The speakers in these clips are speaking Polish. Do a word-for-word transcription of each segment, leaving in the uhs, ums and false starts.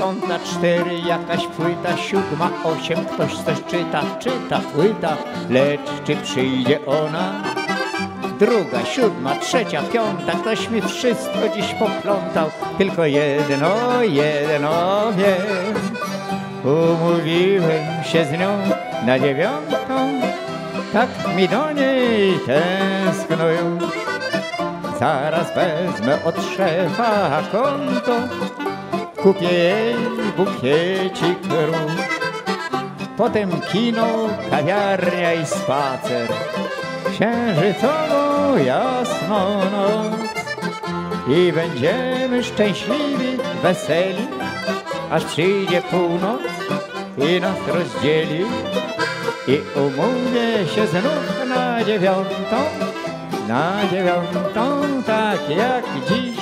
piąta, cztery, jakaś płyta, siódma, osiem, ktoś coś czyta, czyta płyta, lecz czy przyjdzie ona? Druga, siódma, trzecia, piąta, ktoś mi wszystko dziś poplątał, tylko jedno, jedno wiem. Umówiłem się z nią na dziewiątą, tak mi do niej tęskno już. Zaraz wezmę od szefa konto, kupię jej bukiecik róż. Potem kino, kawiarnia i spacer, księżycową jasną noc. I będziemy szczęśliwi, weseli, aż przyjdzie północ i nas rozdzieli. I umówię się znów na dziewiątą, na dziewiątą, tak jak dziś.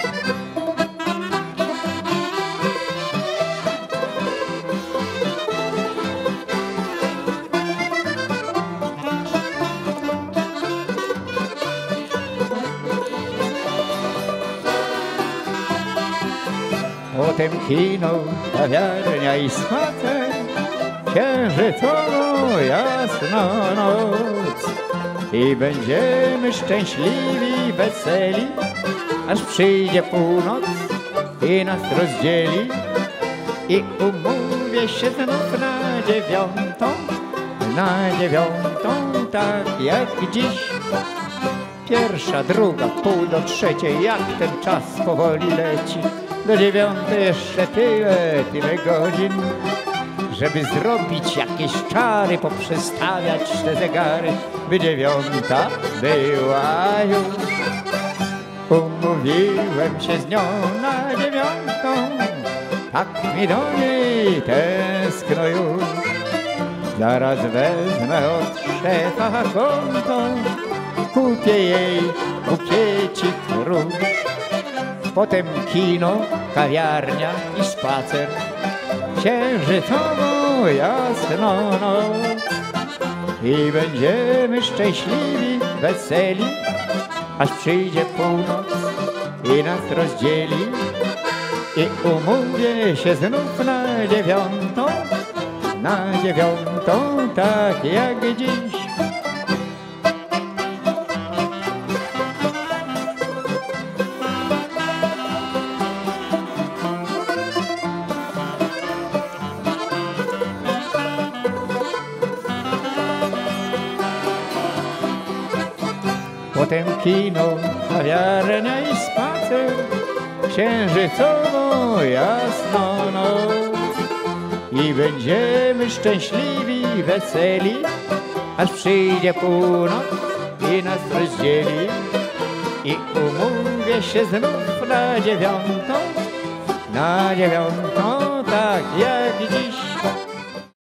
Potem kino, kawiarnia i spacer, księżycową jasną noc. I będziemy szczęśliwi, weseli, aż przyjdzie północ i nas rozdzieli. I umówię się znów na dziewiątą, na dziewiątą, tak jak dziś. Pierwsza, druga, pół do trzeciej, jak ten czas powoli leci. Do dziewiątej jeszcze tyle, tyle godzin, żeby zrobić jakieś czary, poprzestawiać te zegary, by dziewiąta była już. Umówiłem się z nią na dziewiątą, tak mi do niej tęskno już. Zaraz wezmę od szefa konto, kupię jej bukiecik róż. Potem kino, kawiarnia i spacer, księżycową jasną noc. I będziemy szczęśliwi, weseli, aż przyjdzie północ i nas rozdzieli. I umówię się znów na dziewiątą, na dziewiątą, tak jak dziś. Potem kino, kawiarnia i spacer, księżycową jasną noc. I będziemy szczęśliwi, weseli, aż przyjdzie północ i nas rozdzieli. I umówię się znów na dziewiątą, na dziewiątą, tak jak dziś.